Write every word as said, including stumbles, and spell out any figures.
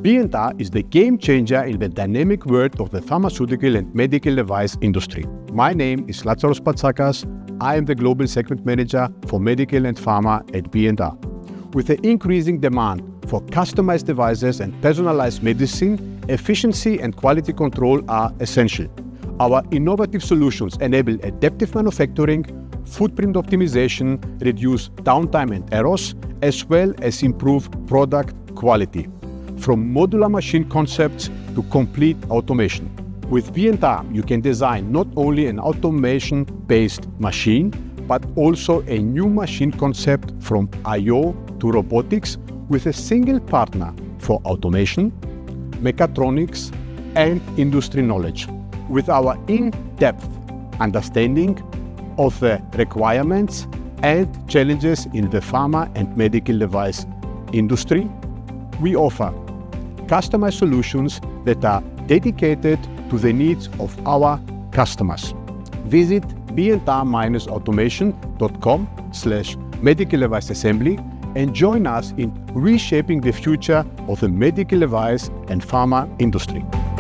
B and R is the game changer in the dynamic world of the pharmaceutical and medical device industry. My name is Lazaros Patsakas. I am the Global Segment Manager for Medical and Pharma at B and R. With the increasing demand for customized devices and personalized medicine, efficiency and quality control are essential. Our innovative solutions enable adaptive manufacturing, footprint optimization, reduce downtime and errors, as well as improve product quality. From modular machine concepts to complete automation. With B and R, you can design not only an automation-based machine, but also a new machine concept from I O to robotics with a single partner for automation, mechatronics, and industry knowledge. With our in-depth understanding of the requirements and challenges in the pharma and medical device industry, we offer customized solutions that are dedicated to the needs of our customers. Visit b and r dash automation dot com slash medical device assembly and join us in reshaping the future of the medical device and pharma industry.